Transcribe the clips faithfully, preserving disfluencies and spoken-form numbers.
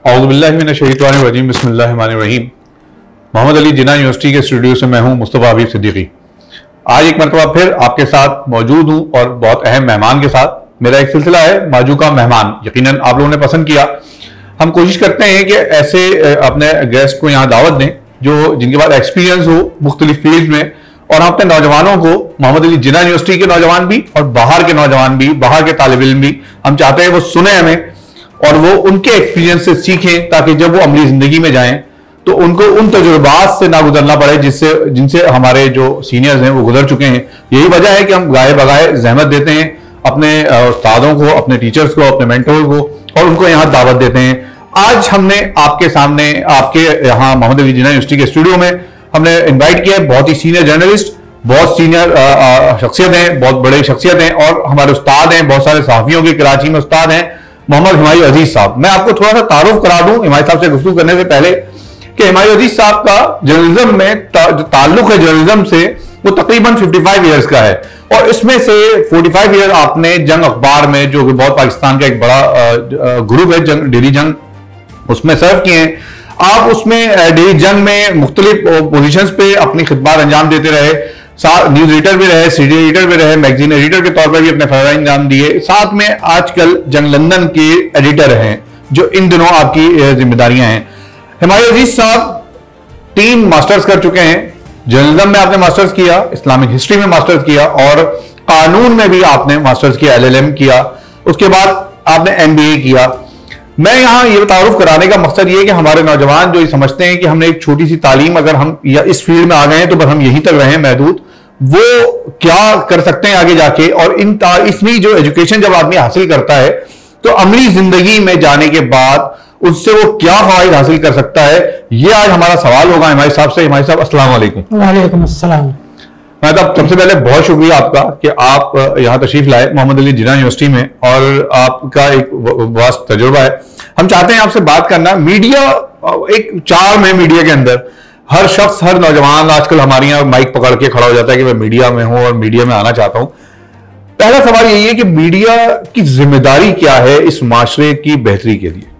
औज़ुबिल्लाहिमिनश्शैतानिर्रजीम बिस्मिल्लाहिर्रहमानिर्रहीम। मोहम्मद अली जिन्ना यूनिवर्सिटी के स्टूडियो से मैं हूं मुस्तफ़ा हबीब सिद्दीकी। आज एक मरतबा फिर आपके साथ मौजूद हूं और बहुत अहम मेहमान के साथ। मेरा एक सिलसिला है माजू का मेहमान, यकीनन आप लोगों ने पसंद किया। हम कोशिश करते हैं कि ऐसे अपने गेस्ट को यहाँ दावत दें जो जिनके पास एक्सपीरियंस हो मुख्तलिफ फील्ड में, और हम अपने नौजवानों को, मोहम्मद अली जिन्ना यूनिवर्सिटी के नौजवान भी और बाहर के नौजवान भी, बाहर के तालिब इल्म भी, हम चाहते हैं वो सुने हमें और वो उनके एक्सपीरियंस से सीखें, ताकि जब वो अमली जिंदगी में जाएं तो उनको उन तजुर्बात से ना गुजरना पड़े जिससे जिनसे हमारे जो सीनियर्स हैं वो गुजर चुके हैं। यही वजह है कि हम गाए बगाए जहमत देते हैं अपने उस्तादों को, अपने टीचर्स को, अपने मेंटोर को, और उनको यहाँ दावत देते हैं। आज हमने आपके सामने, आपके यहाँ मोहम्मद अली जिन्ना यूनिवर्सिटी के स्टूडियो में हमने इन्वाइट किया है बहुत ही सीनियर जर्नलिस्ट, बहुत सीनियर शख्सियत हैं, बहुत बड़े शख्सियत हैं, और हमारे उस्ताद हैं, बहुत सारे सहाफियों के कराची में उस्ताद हैं, मोहम्मद हिमायू अजीज साहब। मैं आपको थोड़ा सा तारुफ करा दूं हिमायू साहब से गुफ्तगू करने से पहले कि हिमायू अजीज साहब का जर्नलिज्म में ता, जो ताल्लुक है जर्नलिज्म से, वो तकरीबन पचपन इयर्स का है, और इसमें से पैंतालीस ईयर आपने जंग अखबार में, जो कि बहुत पाकिस्तान का एक बड़ा ग्रुप है जंग, डेली जंग, उसमें सर्व किए हैं आप। उसमें डेली जंग में मुख्तलिफ पोजिशन पे अपनी खिदमत अंजाम देते रहे, न्यूज एडिटर भी रहे, सीडी एडिटर भी रहे, मैगजीन एडिटर के तौर पर भी अपने फराइज अंजाम दिए, साथ में आजकल जंग लंदन के एडिटर हैं जो इन दिनों आपकी जिम्मेदारियां हैं। हिमायू अजीज साहब तीन मास्टर्स कर चुके हैं। जर्नलिज्म में आपने मास्टर्स किया, इस्लामिक हिस्ट्री में मास्टर्स किया, और कानून में भी आपने मास्टर्स किया, एल एल एम किया, उसके बाद आपने एम बी ए किया। मैं यहाँ ये तारुफ कराने का मकसद ये है कि हमारे नौजवान जो ये समझते हैं कि हमने एक छोटी सी तालीम, अगर हम या इस फील्ड में आ गए हैं तो बस हम यहीं तक रहें महदूद, वो क्या कर सकते हैं आगे जाके, और इन इसमें जो एजुकेशन जब आदमी हासिल करता है तो अमली जिंदगी में जाने के बाद उससे वो क्या फायदा हासिल कर सकता है, ये आज हमारा सवाल होगा हिमायू साहब से। हिमायू साहब अस्सलाम वालेकुम। वालेकुम अस्सलाम। मतलब सबसे पहले बहुत शुक्रिया आपका कि आप यहाँ तशरीफ लाए मोहम्मद अली जिन्ना यूनिवर्सिटी में, और आपका एक वास्ट तजुर्बा है। हम चाहते हैं आपसे बात करना, मीडिया एक चार्म है मीडिया के अंदर, हर शख्स, हर नौजवान आजकल हमारे यहाँ माइक पकड़ के खड़ा हो जाता है कि मैं मीडिया में हूं और मीडिया में आना चाहता हूं। पहला सवाल यही है कि मीडिया की जिम्मेदारी क्या है इस माशरे की बेहतरी के लिए?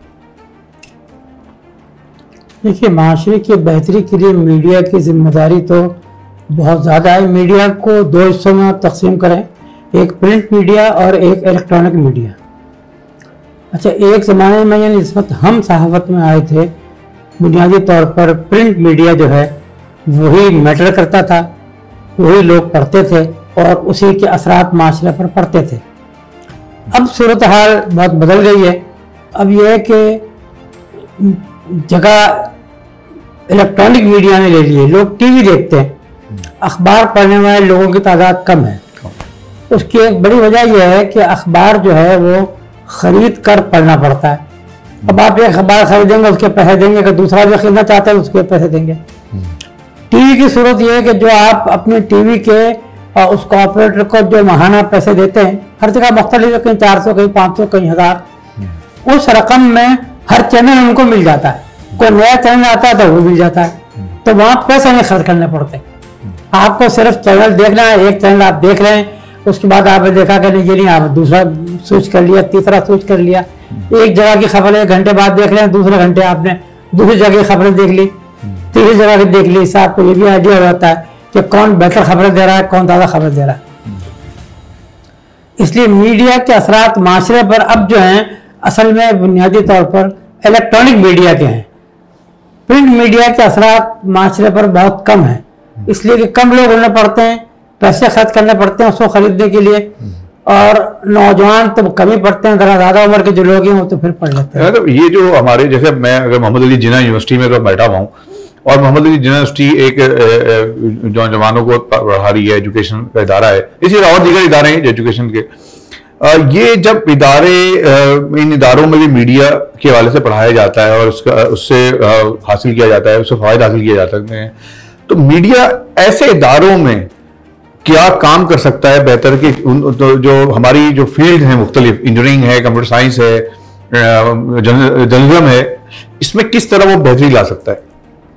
देखिए, माशरे की बेहतरी के लिए मीडिया की जिम्मेदारी तो बहुत ज़्यादा है। मीडिया को दो हिस्सों में आप तकसीम करें, एक प्रिंट मीडिया और एक इलेक्ट्रॉनिक मीडिया। अच्छा, एक ज़माने में यानी इस वक्त हम सहाफ़त में आए थे, बुनियादी तौर पर प्रिंट मीडिया जो है वही मैटर करता था, वही लोग पढ़ते थे और उसी के असरात माशरे पर पड़ते थे। अब सूरत हाल बहुत बदल गई है। अब यह है कि जगह इलेक्ट्रॉनिक मीडिया ने ले ली है, लोग टीवी देखते हैं, अखबार पढ़ने वाले लोगों की तादाद कम है। उसकी एक बड़ी वजह यह है कि अखबार जो है वो खरीद कर पढ़ना पड़ता है। अब आप एक अखबार खरीदेंगे, उसके पैसे देंगे, कि दूसरा जो खरीदना चाहता है उसके पैसे देंगे। टीवी की सूरत यह है कि जो आप अपने टीवी के उसको ऑपरेटर को जो माहाना पैसे देते हैं, हर जगह मुख्तलिफ है, कहीं चार सौ, कहीं पाँच सौ, कहीं हजार, उस रकम में हर चैनल उनको मिल जाता है। कोई नया चैनल आता है तो वो मिल जाता है, तो वहाँ पैसे नहीं खर्च करने पड़ते। आपको सिर्फ चैनल देखना है, एक चैनल आप देख रहे हैं, उसके बाद आपने देखा कि नहीं ये नहीं, आप दूसरा स्विच कर लिया, तीसरा स्विच कर लिया। एक जगह की खबर एक घंटे बाद देख रहे हैं, दूसरे घंटे आपने दूसरी जगह की खबरें देख ली, तीसरी जगह की देख ली। इससे आपको ये भी आइडिया हो जाता है कि कौन बेहतर खबरें दे रहा है, कौन ज़्यादा खबर दे रहा है। इसलिए मीडिया के असरात माशरे पर अब जो हैं असल में बुनियादी तौर पर इलेक्ट्रॉनिक मीडिया के हैं। प्रिंट मीडिया के असरात माशरे पर बहुत कम है, इसलिए कि कम लोग उन्हें पढ़ते हैं, पैसे खर्च करने पड़ते हैं उसको खरीदने के लिए, और नौजवान तो कम ही पढ़ते हैं, जरा ज्यादा उम्र के जो लोग हैं वो तो फिर पढ़ लेते हैं। तो ये जो हमारे, जैसे मैं अगर मोहम्मद अली जिन्ना यूनिवर्सिटी में तो बैठा हुआ हूँ, और मोहम्मद अली जिन्ना यूनिवर्सिटी एक नौजवानों को पढ़ा रही है, एजुकेशन का इदारा है, इसी और दीगर इदारे हैं एजुकेशन के। ये जब इदारे, इन इदारों में भी मीडिया के हवाले से पढ़ाया जाता है और उसका उससे हासिल किया जाता है, उससे फायदा हासिल किया जाता है, तो मीडिया ऐसे इदारों में क्या काम कर सकता है बेहतर कि तो जो हमारी जो फील्ड है मुख्तलिफ, इंजीनियरिंग है, कंप्यूटर साइंस है, जर्नलिज्म है, इसमें किस तरह वो बेहतरी ला सकता है?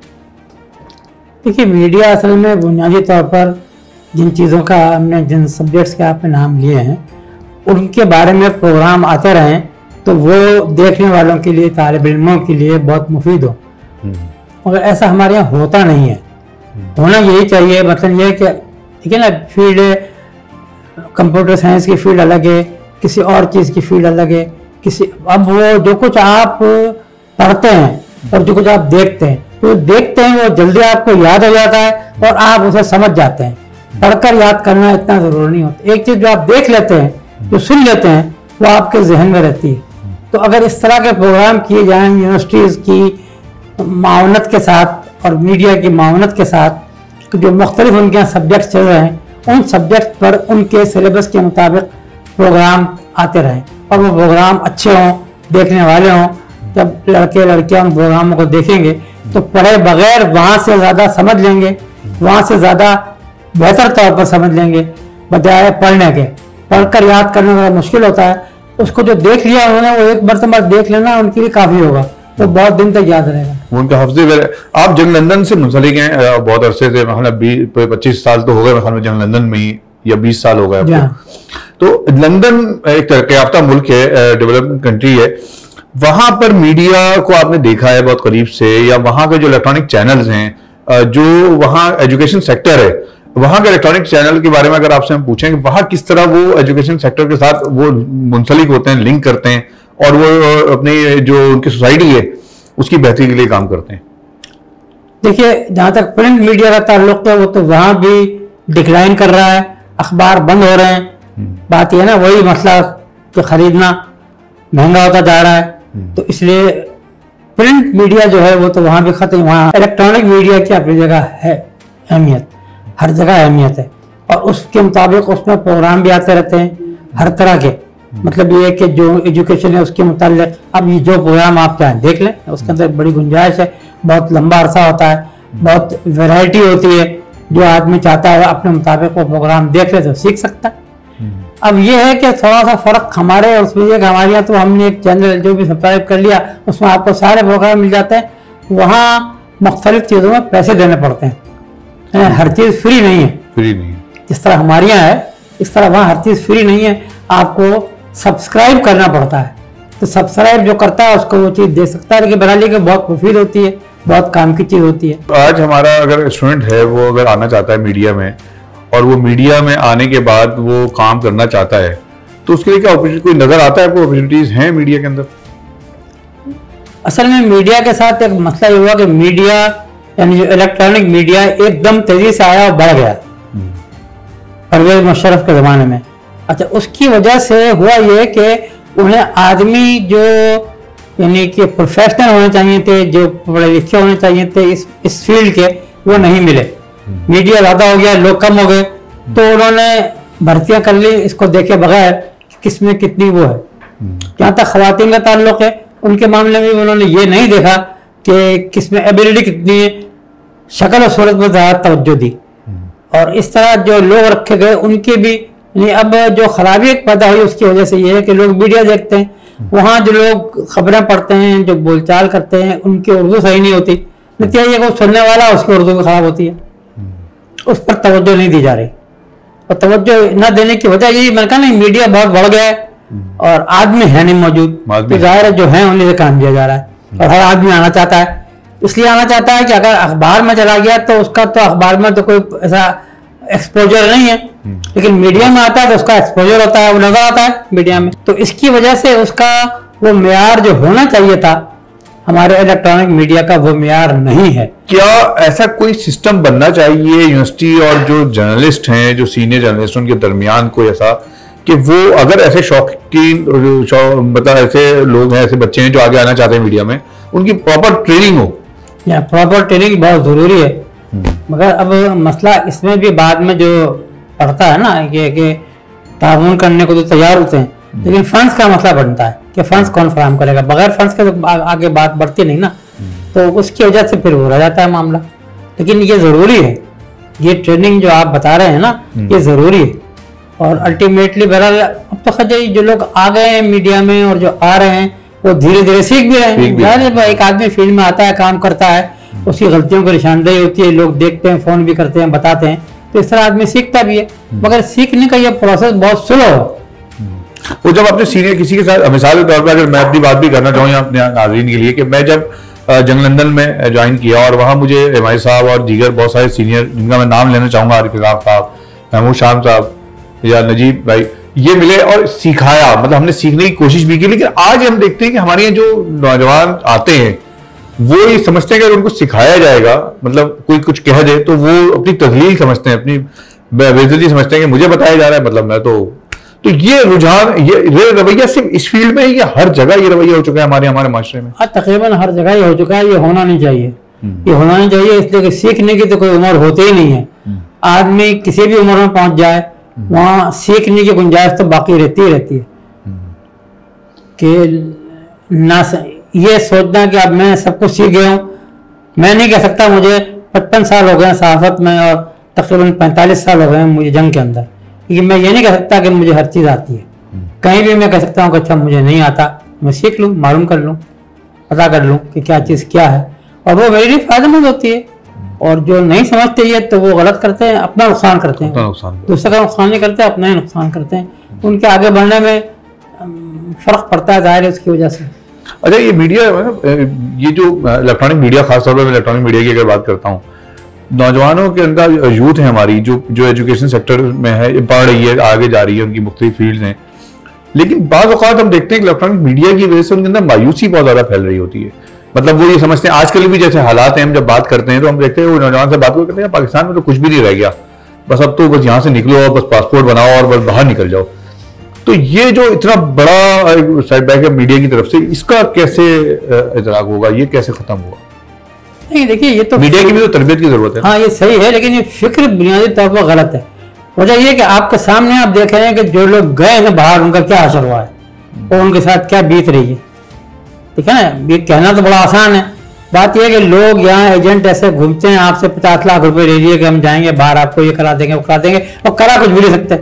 देखिए, मीडिया असल में बुनियादी तौर पर जिन चीज़ों का हमने, जिन सब्जेक्ट्स के आपने नाम लिए हैं, उनके बारे में प्रोग्राम आते रहें तो वो देखने वालों के लिए, तालिब इल्मों के लिए बहुत मुफीद हो। मगर ऐसा हमारे यहाँ होता नहीं है। होना यही चाहिए, मतलब ये कि ठीक है ना, फील्ड कंप्यूटर साइंस की फील्ड अलग है, किसी और चीज़ की फील्ड अलग है, किसी अब वो जो कुछ आप पढ़ते हैं और जो कुछ आप देखते हैं, तो देखते हैं वो जल्दी आपको याद हो जाता है और आप उसे समझ जाते हैं। पढ़कर याद करना इतना ज़रूरी नहीं होता। एक चीज़ जो आप देख लेते हैं, जो सुन लेते हैं, वो आपके जहन में रहती है। तो अगर इस तरह के प्रोग्राम किए जाएं यूनिवर्सिटीज़ की मावनत के साथ और मीडिया की मावनत के साथ, जो मुख्तलिफ उनके यहाँ सब्जेक्ट चल रहे हैं, उन सब्जेक्ट पर उनके सिलेबस के मुताबिक प्रोग्राम आते रहें और वो प्रोग्राम अच्छे हों, देखने वाले हों। जब लड़के लड़कियां उन प्रोग्रामों को देखेंगे तो पढ़े बगैर वहाँ से ज़्यादा समझ लेंगे, वहाँ से ज़्यादा बेहतर तौर पर समझ लेंगे, बजाय पढ़ने के। पढ़कर याद करना बड़ा मुश्किल होता है। उसको जो देख लिया उन्होंने, वो एक मरतबा देख लेना उनके लिए काफ़ी होगा, तो बहुत दिन तक याद रहेगा। उनका हफ्ते। आप जंग लंदन से मुंसलिक हैं बहुत अरसे से, मतलब पच्चीस साल तो हो गए मेरे में जंग लंदन में ही, या बीस साल हो गए आपको। तो लंदन एक तरक्की याफ्ता मुल्क है, डेवलपिंग कंट्री है। वहां पर मीडिया को आपने देखा है बहुत करीब से, या वहां के जो इलेक्ट्रॉनिक चैनल्स हैं, जो वहाँ एजुकेशन सेक्टर है, वहाँ के इलेक्ट्रॉनिक चैनल के बारे में अगर आपसे हम पूछें कि वहाँ किस तरह वो एजुकेशन सेक्टर के साथ वो मुंसलिक होते हैं, लिंक करते हैं, और वो अपनी जो उनकी सोसाइटी है उसकी बेहतरी के लिए काम करते हैं। देखिए, जहाँ तक प्रिंट मीडिया का ताल्लुक है, वो तो वहाँ भी डिक्लाइन कर रहा है, अखबार बंद हो रहे हैं। बात यह ना, वही मसला कि खरीदना महंगा होता जा रहा है, तो इसलिए प्रिंट मीडिया जो है वो तो वहाँ भी खत्म। वहाँ इलेक्ट्रॉनिक मीडिया की अपनी जगह है अहमियत, हर जगह अहमियत है, और उसके मुताबिक उसमें प्रोग्राम भी आते रहते हैं हर तरह के। मतलब ये कि जो एजुकेशन है उसके मुताबिक अब ये जो प्रोग्राम आप चाहें देख लें, उसके अंदर बड़ी गुंजाइश है, बहुत लंबा अरसा होता है, बहुत वैरायटी होती है। जो आदमी चाहता है अपने मुताबिक वो प्रोग्राम देख ले तो सीख सकता है। अब ये है कि थोड़ा सा फर्क हमारे और उसमें ये कि हमारे यहाँ तो हमने एक चैनल जो भी सब्सक्राइब कर लिया, उसमें आपको सारे प्रोग्राम मिल जाते हैं। वहाँ मुख्तलिफ चीज़ों में पैसे देने पड़ते हैं, हर चीज़ फ्री नहीं है। फ्री नहीं है जिस तरह हमारे यहाँ है, इस तरह वहाँ हर चीज़ फ्री नहीं है, आपको सब्सक्राइब करना पड़ता है। तो सब्सक्राइब जो करता है उसको वो चीज़ दे सकता है, लेकिन बनाने की बहुत मुफीद होती है, बहुत काम की चीज़ होती है। आज हमारा अगर स्टूडेंट है, वो अगर आना चाहता है मीडिया में, और वो मीडिया में आने के बाद वो काम करना चाहता है, तो उसके लिए क्या अपॉर्चुनिटी कोई नजर आता है? आपको अपॉर्चुनिटीज हैं मीडिया के अंदर? असल में मीडिया के साथ एक मसला ये हुआ कि मीडिया यानी जो इलेक्ट्रॉनिक मीडिया एकदम तेजी से आया और बढ़ गया परवेज मुशर्रफ के ज़माने में। अच्छा, उसकी वजह से हुआ ये कि उन्हें आदमी जो यानी कि प्रोफेशनल होने चाहिए थे, जो पढ़े लिखे होने चाहिए थे इस इस फील्ड के, वो नहीं मिले। मीडिया ज़्यादा हो गया, लोग कम हो गए, तो उन्होंने भर्तियां कर ली इसको देखे बगैर किसमें कितनी वो है। जहाँ तक खवातीन का ताल्लुक है, उनके मामले में उन्होंने ये नहीं देखा कि किसमें एबिलिटी कितनी है, शक्ल और सूरत में ज़्यादा तवज्जो दी। और इस तरह जो लोग रखे गए उनके भी अब जो खराबी पैदा हुई उसकी वजह से ये है कि लोग मीडिया देखते हैं, वहाँ जो लोग खबरें पढ़ते हैं, जो बोलचाल करते हैं, उनकी उर्दू सही नहीं होती। नतीजा ये को सुनने वाला उसकी उर्दू भी खराब होती है, उस पर तवज्जो नहीं दी जा रही। और तवज्जो न देने की वजह यही, मैंने कहा नहीं, मीडिया बहुत बढ़ गया है और आदमी है नहीं मौजूद, तो जाहिर है जो है उन्हीं से काम दिया जा रहा है। और हर आदमी आना चाहता है, इसलिए आना चाहता है कि अगर अखबार में चला गया तो उसका तो अखबार में तो कोई ऐसा एक्सपोजर नहीं है, लेकिन मीडिया में आता है तो उसका एक्सपोजर होता है, वो नजर आता है मीडिया में। तो इसकी वजह से उसका वो मेयार जो होना चाहिए था हमारे इलेक्ट्रॉनिक मीडिया का, वो मेयार नहीं है। क्या ऐसा कोई सिस्टम बनना चाहिए यूनिवर्सिटी और जो जर्नलिस्ट हैं, जो सीनियर जर्नलिस्ट, उनके दरमियान कोई ऐसा कि वो अगर ऐसे शौकीन मतलब ऐसे लोग हैं, ऐसे बच्चे हैं जो आगे आना चाहते हैं मीडिया में, उनकी प्रॉपर ट्रेनिंग हो? या प्रॉपर ट्रेनिंग बहुत जरूरी है, मगर अब मसला इसमें भी बाद में जो पड़ता है ना कि, कि ताउन करने को तो तैयार होते हैं, लेकिन फंड्स का मसला बनता है कि फंड्स कौन फराहम करेगा। बगैर फंड्स के तो आगे बात बढ़ती नहीं ना, तो उसकी वजह से फिर वो रह जाता है मामला। लेकिन ये ज़रूरी है, ये ट्रेनिंग जो आप बता रहे हैं ना, ये ज़रूरी है। और अल्टीमेटली बहरहाल अब तो खैर जो लोग आ गए हैं मीडिया में और जो आ रहे हैं वो धीरे धीरे सीख भी रहे हैं। एक आदमी फील्ड में आता है, काम करता है, उसकी गलतियों की निशानदेही होती है, लोग देखते हैं, फोन भी करते हैं, बताते हैं, तो इस तरह आदमी सीखता भी है। मगर सीखने का ये प्रोसेस बहुत स्लो है वो जब अपने सीनियर किसी के साथ, मिसाल के तौर पर अगर मैं अपनी बात भी करना चाहूँ या अपने नाज़रीन के लिए, कि मैं जब जंग लंदन में ज्वाइन किया और वहाँ मुझे एम आई साहब और दीगर बहुत सारे सीनियर, जिनका मैं नाम लेना चाहूँगा, आरिफ इकराम साहब, महमूद शाम साहब या नजीब भाई, ये मिले और सिखाया, मतलब हमने सीखने की कोशिश भी की। लेकिन आज हम देखते हैं कि हमारे यहाँ जो नौजवान आते हैं वो ये समझते हैं कि अगर उनको सिखाया जाएगा, मतलब कोई कुछ कह दे तो वो अपनी तजलील समझते हैं, अपनी बेइज्जती समझते हैं कि मुझे बताया जा रहा है, मतलब मैं तो तो ये रुझान, ये रवैया सिर्फ इस फील्ड में या हर जगह ये रवैया हो चुका है हमारे हमारे माशरे में? हाँ, तकरीबन हर जगह ये हो चुका है। ये होना नहीं चाहिए, ये होना नहीं चाहिए, इसलिए कि सीखने की तो कोई उम्र होती ही नहीं है। आदमी किसी भी उम्र में पहुंच जाए, वहां सीखने की गुंजाइश तो बाकी रहती ही रहती है। कि ना ये सोचना कि अब मैं सब कुछ सीख गया हूँ, मैं नहीं कह सकता। मुझे पचपन साल हो गए सहाफत में और तकरीबन पैंतालीस साल हो गए मुझे जंग के अंदर, क्योंकि मैं ये नहीं कह सकता कि मुझे हर चीज़ आती है। कहीं भी मैं कह सकता हूँ कि अच्छा मुझे नहीं आता, मैं सीख लूँ, मालूम कर लूँ, पता कर लूँ कि क्या चीज़ क्या है, और वो मेरे लिए फायदेमंद होती है। और जो नहीं समझते ये तो वो गलत करते हैं, अपना नुकसान करते हैं, दूसरे का नुकसान नहीं करते, अपना ही नुकसान करते हैं। उनके आगे बढ़ने में फर्क पड़ता है जाहिर है उसकी वजह से। अच्छा, ये मीडिया, ये जो इलेक्ट्रॉनिक मीडिया, खासतौर पर मैं इलेक्ट्रॉनिक मीडिया की अगर बात करता हूँ, नौजवानों के अंदर यूथ है हमारी, जो जो एजुकेशन सेक्टर में है, पढ़ रही है, आगे जा रही है, उनकी मुख्तलिफ फील्ड हैं, लेकिन बाज़ औक़ात हम देखते हैं कि इलेक्ट्रॉनिक मीडिया की वजह से उनके अंदर मायूसी बहुत ज़्यादा फैल रही होती है। मतलब वो ये समझते हैं, आजकल भी जैसे हालात हैं, हम जब बात करते हैं तो हम देखते हैं वो नौजवान से बात करते हैं, पाकिस्तान में तो कुछ भी नहीं रह गया, बस अब तो बस यहाँ से निकलो और बस पासपोर्ट बनाओ और बस बाहर निकल जाओ। तो ये जो इतना बड़ा साइड बैक है मीडिया की तरफ से, इसका कैसे इतराक होगा, ये कैसे खत्म होगा? नहीं, देखिए ये तो मीडिया की भी तो तरबियत की जरूरत है। हाँ, ये सही है, लेकिन ये फिक्र बुनियादी तौर पर गलत है। वजह ये कि आपके सामने आप देख रहे हैं कि जो लोग गए हैं बाहर, उनका क्या असर हुआ है और उनके साथ क्या बीत रही है, ठीक है ना। ये कहना तो बड़ा आसान है, बात यह है कि लोग यहाँ एजेंट ऐसे घूमते हैं, आपसे पचास लाख रुपए ले लिए कि हम जाएंगे बाहर, आपको ये करा देंगे, वो करा देंगे, और करा कुछ भी नहीं सकते,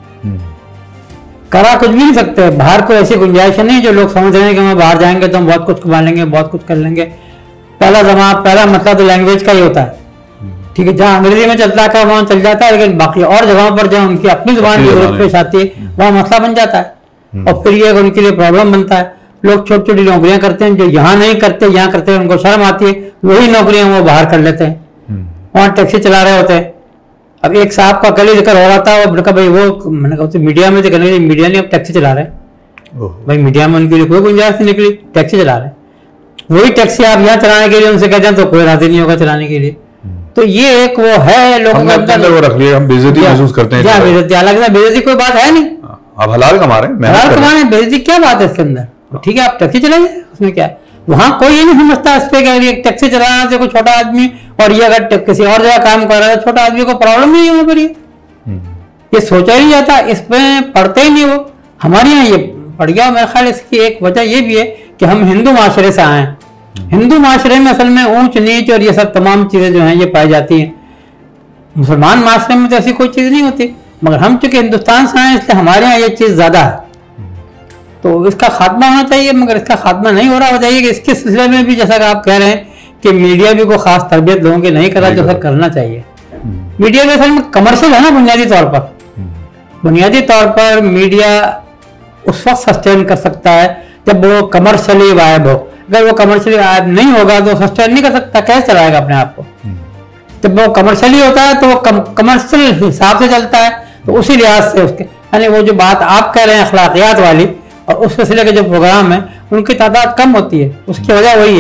करा कुछ भी नहीं सकते। बाहर कोई ऐसी गुंजाइश नहीं जो लोग समझ रहे हैं कि हम बाहर जाएंगे तो हम बहुत कुछ कमा लेंगे, बहुत कुछ कर लेंगे। पहला जमा पहला मतलब तो लैंग्वेज का ही होता है, ठीक है। जहाँ अंग्रेजी में चलता है वहाँ चल जाता है, लेकिन बाकी और जगहों पर जहाँ उनकी अपनी जुबान की जरूरत पेश आती है वहाँ मसला बन जाता है, और फिर ये उनके लिए प्रॉब्लम बनता है। लोग छोटी छोटी नौकरियां करते हैं जो यहाँ नहीं करते, यहाँ करते हैं, उनको शर्म आती है, वही नौकरियां वो बाहर कर लेते हैं, वहाँ टैक्सी चला रहे होते हैं। अब एक साहब का कल ही जिक्र हो रहा था, वो कहा भाई वो मैंने कहा तो मीडिया में जिक्र नहीं, मीडिया ने अब टैक्सी चला रहे हैं भाई, मीडिया में उनके लिए कोई गुंजाइश नहीं निकली, टैक्सी चला रहे हैं। वही टैक्सी आप यहाँ चलाने के लिए उनसे कहते हैं तो कोई राजी नहीं होगा चलाने के लिए। तो ये एक वो है लोगों के अंदर, वो रख लिया, हम बेइज्जती महसूस करते हैं। क्या बेइज्जती? हालांकि बेइज्जती कोई बात है नहीं, आप हलाल कमा रहे हैं, हलाल कमा रहे हैं, बेइज्जती क्या बात है इसके अंदर? ठीक है, आप टैक्सी चलाइए, उसमें क्या है? वहां कोई ये नहीं समझता इस पे कि टैक्सी चलाना से कोई छोटा आदमी, और ये अगर किसी और जगह काम कर रहा है छोटा आदमी को प्रॉब्लम नहीं है वहां पर, ये ये सोचा ही नहीं जाता, इसमें पढ़ते ही नहीं वो। हमारे यहाँ ये पड़ गया। मेरे ख्याल इसकी एक वजह ये भी है कि हम हिंदू माशरे से आए हैं। हिंदू माशरे में असल में ऊंच नीच और ये सब तमाम चीजें जो हैं ये पाई जाती हैं। मुसलमान माशरे में तो ऐसी कोई चीज नहीं होती, मगर हम चूंकि हिंदुस्तान से आए इसलिए हमारे यहाँ ये चीज ज्यादा है। तो इसका खात्मा होना चाहिए, मगर इसका खात्मा नहीं हो रहा। हो जाइए कि इसके सिलसिले में भी जैसा कि आप कह रहे हैं कि मीडिया भी को खास तरबियत लोगों की नहीं करा, जैसा करना चाहिए। मीडिया भी असल में कमर्शियल है ना बुनियादी तौर पर। बुनियादी तौर पर मीडिया उस वक्त सस्टेन कर सकता है जब वो कमर्शियली वायब हो। अगर वो कमर्शियली वायब नहीं होगा तो सस्टेन नहीं कर सकता, कैसे चलाएगा अपने आप को? जब वो कमर्शियली होता है तो वो कमर्शियल हिसाब से चलता है, तो उसी लिहाज से उसके यानी वो जो बात आप कह रहे हैं अखलाकियात वाली, और उस सिलसिले के जो प्रोग्राम है उनकी तादाद कम होती है। उसकी वजह वही है,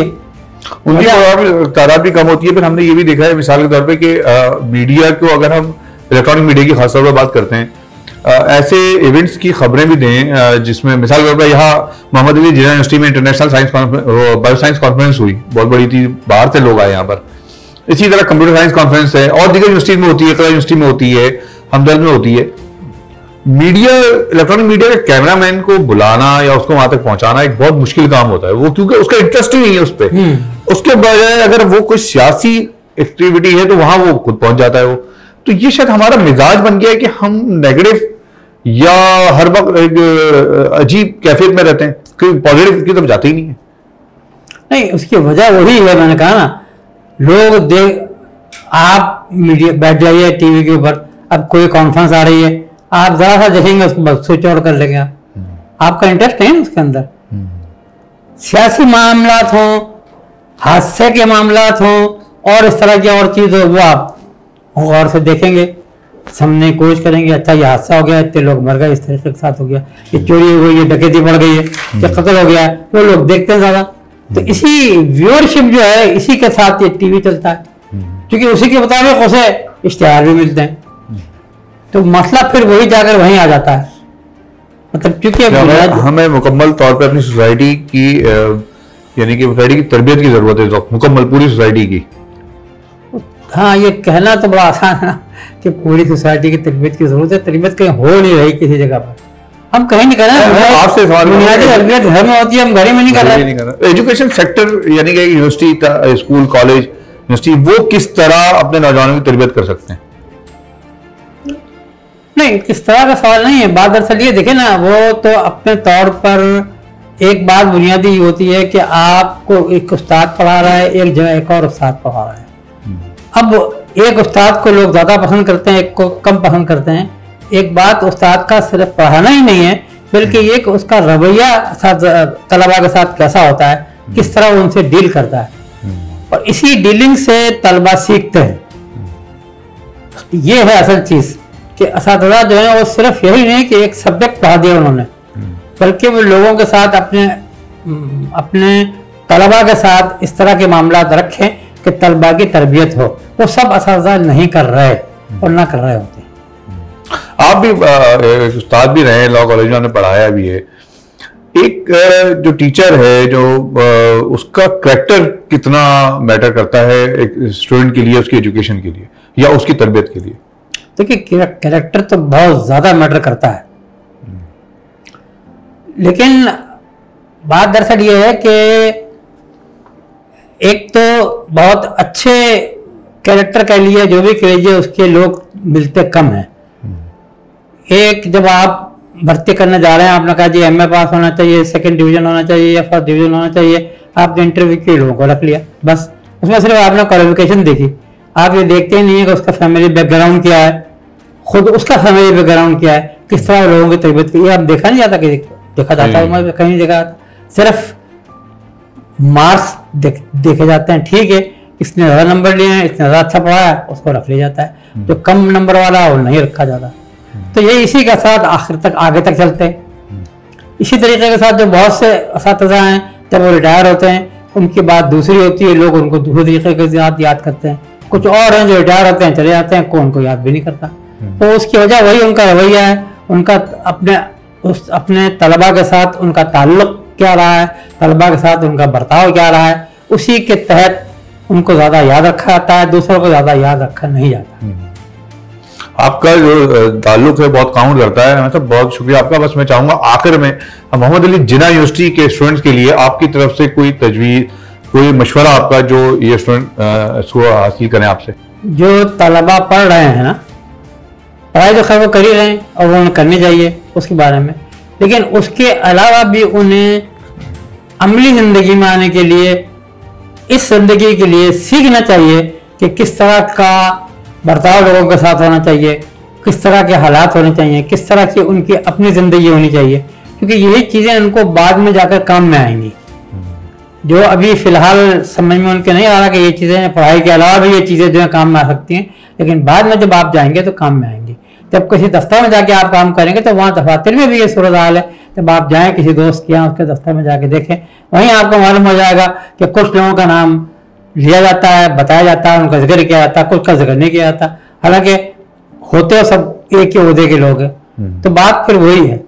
उनकी तादाद भी कम होती है। फिर हमने ये भी देखा है मिसाल के तौर पे कि मीडिया को, अगर हम इलेक्ट्रॉनिक मीडिया की खासतौर पर बात करते हैं, आ, ऐसे इवेंट्स की खबरें भी दें जिसमें मिसाल के तौर पर यहाँ मोहम्मद अली जिन्ना यूनिवर्सिटी में international science bio science conference हुई, बहुत बड़ी थी, बाहर से लोग आए यहाँ पर। इसी तरह कंप्यूटर साइंस कॉन्फ्रेंस है और दीगर यूनिवर्सिटी में होती है, कला यूनिवर्सिटी में होती है, हमदर्द में होती है। मीडिया, इलेक्ट्रॉनिक मीडिया के कैमरामैन को बुलाना या उसको वहां तक पहुंचाना एक बहुत मुश्किल काम होता है, वो क्योंकि उसका इंटरेस्ट ही नहीं है उस पर। उसके बजाय अगर वो कोई सियासी एक्टिविटी है तो वहां वो खुद पहुंच जाता है। वो तो ये शायद हमारा मिजाज बन गया है कि हम नेगेटिव या हर वक्त एक अजीब कैफियत में रहते हैं, क्योंकि पॉजिटिव की तरफ जाते ही नहीं है। नहीं, उसकी वजह वही है, मैंने कहा ना, लोग देख, आप मीडिया बैठ जाइए टीवी के ऊपर, अब कोई कॉन्फ्रेंस आ रही है, आप जरा सा देखेंगे उसको स्विच ऑन कर लेंगे आप, आपका इंटरेस्ट नहीं है उसके अंदर। सियासी मामलात हों, हादसे के मामलात हों और इस तरह की और चीज हो, वो आप गौर से देखेंगे, समझने की कोशिश करेंगे। अच्छा ये हादसा हो गया, इतने लोग मर गए, इस तरीके के साथ हो गया, ये चोरी हो गई, ये डकैती बढ़ गई है, ये कत्ल हो गया, वो लोग देखते हैं ज्यादा। तो इसी व्यूअरशिप जो है, इसी के साथ ये टीवी चलता है, क्योंकि उसी के मुताबिक उसे इश्तिहार भी मिलते हैं। तो मसला फिर वही जाकर वहीं आ जाता है। मतलब क्योंकि हमें, हमें मुकम्मल तौर पे अपनी सोसाइटी की यानी कि सोसाइटी की तरबियत की जरूरत है, तो मुकम्मल पूरी सोसाइटी की। हाँ, ये कहना तो बड़ा आसान है ना कि पूरी सोसाइटी की तरबियत की जरूरत है। तरबियत कहीं हो नहीं रही किसी जगह पर, हम कहीं नहीं कर रहे हैं। आपसे बुनियादी तरबियत घर में होती है, हम घर में नहीं कर रहे। एजुकेशन सेक्टर यानी कि यूनिवर्सिटी, स्कूल, कॉलेज, यूनिवर्सिटी, वो किस तरह अपने नौजवानों की तरबियत कर सकते हैं? नहीं, किस तरह का सवाल नहीं है। बात दरअसल ये देखे ना, वो तो अपने तौर पर एक बात बुनियादी होती है कि आपको एक उस्ताद पढ़ा रहा है, एक जगह एक और उस्ताद पढ़ा रहा है। अब एक उस्ताद को लोग ज्यादा पसंद करते हैं, एक को कम पसंद करते हैं। एक बात उस्ताद का सिर्फ पढ़ाना ही नहीं है, बल्कि एक उसका रवैया तलबा के साथ कैसा होता है, किस तरह वो उनसे डील करता है, और इसी डीलिंग से तलबा सीखते हैं। ये है असल चीज कि असातिज़ा जो है वो सिर्फ यही नहीं कि एक सब्जेक्ट पढ़ा दिया उन्होंने, बल्कि वो लोगों के साथ अपने अपने तलबा के साथ इस तरह के मामलात रखें कि तलबा की तरबियत हो। वो सब असातिज़ा नहीं कर रहे और ना कर रहे होते। आप भी उस्ताद भी रहे, लॉ कॉलेज में आपने पढ़ाया भी है। एक जो टीचर है, जो उसका कैरेक्टर कितना मैटर करता है एक स्टूडेंट के लिए, उसकी एजुकेशन के लिए या उसकी तरबियत के लिए? देखिए, कैरेक्टर तो बहुत ज्यादा मैटर करता है, लेकिन बात दरअसल ये है कि एक तो बहुत अच्छे कैरेक्टर के लिए जो भी कह लीजिए उसके लोग मिलते कम हैं। एक जब आप भर्ती करने जा रहे हैं, आपने कहा जी एम ए पास होना चाहिए, सेकंड डिवीजन होना चाहिए या फर्स्ट डिवीजन होना चाहिए, आपने इंटरव्यू के लोगों को रख लिया, बस उसमें सिर्फ आपने क्वालिफिकेशन देखी। आप ये देखते ही नहीं है कि उसका फैमिली बैकग्राउंड क्या है, खुद उसका फैमिली बैकग्राउंड क्या है, किस तरह लोगों की तरबियत की, ये आप देखा नहीं जाता, कि देखा जाता है कहीं नहीं देखा, सिर्फ मार्क्स देख, देखे जाते हैं। ठीक है, इसने ज्यादा नंबर लिए हैं, इसने ज्यादा अच्छा पढ़ा है, उसको रख लिया जाता है। जो कम नंबर वाला है वो नहीं रखा जाता। तो ये इसी के साथ आखिर तक आगे तक चलते हैं। इसी तरीके के साथ जो बहुत से असातिज़ा हैं, जब वो रिटायर होते हैं उनकी बात दूसरी होती है, लोग उनको दूसरे तरीके के साथ याद करते हैं। कुछ और हैं जो रिटायर होते हैं चले जाते हैं, कोई उनको याद भी नहीं करता। तो उसकी वजह वही उनका रवैया है, उनका अपने उस अपने तलबा के साथ उनका ताल्लुक क्या रहा है, तलबा के साथ उनका बर्ताव क्या रहा है, उसी के तहत उनको ज्यादा याद रखा जाता है, दूसरों को ज्यादा याद रखा नहीं जाता। आपका जो ताल्लुक है बहुत काउंट करता है। मतलब बहुत शुक्रिया आपका। बस मैं चाहूंगा आखिर में मोहम्मद अली जिन्ना यूनिवर्सिटी के स्टूडेंट्स के लिए आपकी तरफ से कोई तजवीज़, कोई मशवरा आपका जो ये स्टूडेंट हासिल करें आपसे। जो तलबा पढ़ रहे हैं ना, पढ़ाई तो खैर वो कर ही रहे हैं और वो उन्हें करनी चाहिए उसके बारे में, लेकिन उसके अलावा भी उन्हें अमली जिंदगी में आने के लिए, इस जिंदगी के लिए सीखना चाहिए कि किस तरह का बर्ताव लोगों के साथ होना चाहिए, किस तरह के हालात होने चाहिए, किस तरह की उनकी अपनी जिंदगी होनी चाहिए, क्योंकि यही चीजें उनको बाद में जाकर काम में आएंगी। जो अभी फिलहाल समझ में उनके नहीं आ रहा कि ये चीजें पढ़ाई के अलावा भी ये चीजें जो है काम में आ सकती हैं, लेकिन बाद में जब आप जाएंगे तो काम में आएंगी। जब किसी दफ्तर में जाके आप काम करेंगे तो वहाँ दफातर में भी ये सूरत हाल है। जब आप जाएं किसी दोस्त के यहाँ, उसके दफ्तर में जाके देखें, वहीं आपको मालूम हो जाएगा कि कुछ लोगों का नाम लिया जाता है, बताया जाता है, उनका जिक्र किया जाता है, कुछ का जिक्र नहीं किया जाता, हालांकि होते सब एक ही ओहदे के लोग हैं। तो बात फिर वही है।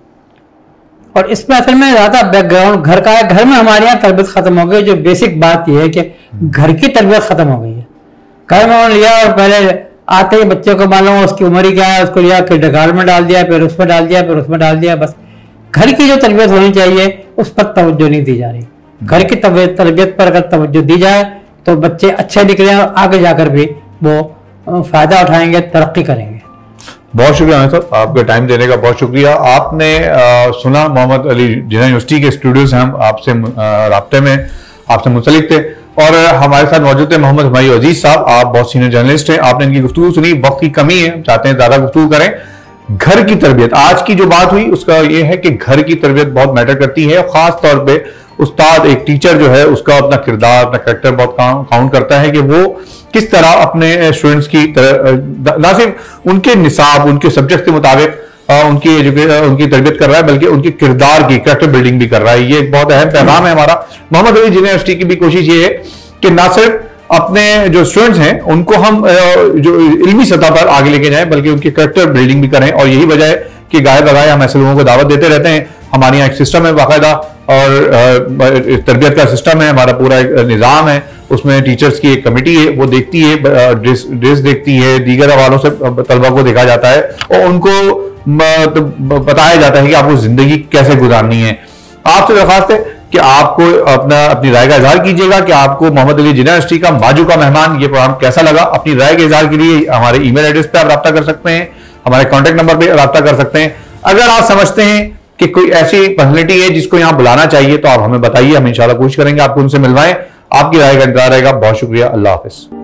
और इसमें असल में ज्यादा बैकग्राउंड घर का है। घर में हमारे यहाँ तरबियत खत्म हो गई। जो बेसिक बात यह है कि घर की तरबियत खत्म हो गई है। घर में उन्होंने लिया और पहले आते ही बच्चे को मालूम उसकी उम्र ही क्या है, उसको लिया किंडरगार्टन में डाल दिया, फिर उसमें डाल दिया, फिर उसमें डाल दिया। बस घर की जो तरबियत होनी चाहिए उस पर तवज्जो नहीं दी जा रही। घर की तरबियत पर अगर तवज्जो दी जाए तो बच्चे अच्छे निकले और आगे जाकर भी वो फायदा उठाएंगे, तरक्की करेंगे। बहुत शुक्रिया साहब, आपका टाइम देने का बहुत शुक्रिया। आपने आ, सुना मोहम्मद अली जिन्ना यूनिवर्सिटी के स्टूडियो से हम आपसे राब्ते में आपसे मुंसलिक थे और हमारे साथ मौजूद थे मोहम्मद हुमायूं अजीज साहब। आप बहुत सीनियर जर्नलिस्ट हैं, आपने इनकी गुफ्तगू सुनी। वक्त की कमी है, चाहते हैं ज्यादा गुफ्तगू करें घर की तरबियत, आज की जो बात हुई उसका ये है कि घर की तरबियत बहुत मैटर करती है। खास तौर पे उस्ताद, एक टीचर जो है, उसका अपना किरदार, अपना कैरेक्टर बहुत काउंट करता है कि वो किस तरह अपने स्टूडेंट्स की तरह ना सिर्फ उनके निसाब, उनके सब्जेक्ट के मुताबिक उनकी उनकी तरबियत कर रहा है, बल्कि उनके किरदार की कैरेक्टर बिल्डिंग भी कर रहा है। ये एक बहुत अहम पैगाम है हमारा। मोहम्मद अली जिन्ना यूनिवर्सिटी की भी कोशिश ये है कि ना सिर्फ अपने जो स्टूडेंट्स हैं उनको हम जो इल्मी सतह पर आगे लेके जाएं, बल्कि उनकी कैरेक्टर बिल्डिंग भी करें। और यही वजह है कि गाय बगाए हम ऐसे लोगों को दावत देते रहते हैं। हमारे यहाँ एक सिस्टम है बाकायदा, और तरबियत का सिस्टम है, हमारा पूरा एक निज़ाम है। उसमें टीचर्स की एक कमेटी है, वो देखती है, ड्रेस ड्रेस देखती है, दीगर हवालों से तलबा को देखा जाता है और उनको बताया जाता है कि आपको जिंदगी कैसे गुजारनी है। आपसे दरखास्त है कि आपको अपना अपनी राय का इजहार कीजिएगा कि आपको मोहम्मद अली जिन्ना यूनिवर्सिटी का माजू का मेहमान ये प्रोग्राम कैसा लगा। अपनी राय के इजहार के लिए हमारे ईमेल एड्रेस पे आप रब्ता कर सकते हैं, हमारे कॉन्टैक्ट नंबर पे रब्ता कर सकते हैं। अगर आप समझते हैं कि कोई ऐसी पर्सनैलिटी है जिसको यहाँ बुलाना चाहिए तो आप हमें बताइए, हम इंशाल्लाह कोशिश करेंगे आपको उनसे मिलवाएं। आपकी राय का इंतजार रहेगा। बहुत शुक्रिया। अल्लाह हाफिज।